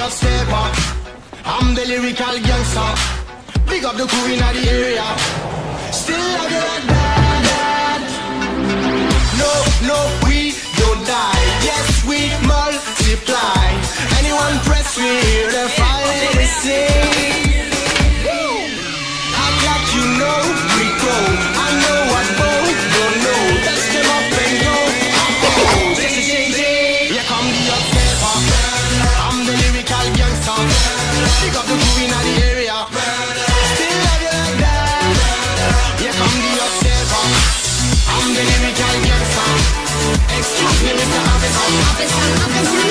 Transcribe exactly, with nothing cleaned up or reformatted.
upstepper. I'm the lyrical gangster. Big up the crew in the area. Still love you like that. No, no, we don't die. Yes, we multiply. Anyone press me, they finally sing. Act like you know we go. I know what both don't know. Touch them up and go. Oh, this is changing. Here come the upstepper. I'm the lyrical gangster. Big up the crew in the area. Still love you like that. Here come the upstepper. I'm the lyrical gangster. Excuse me, Mister Officer. Officer, officer.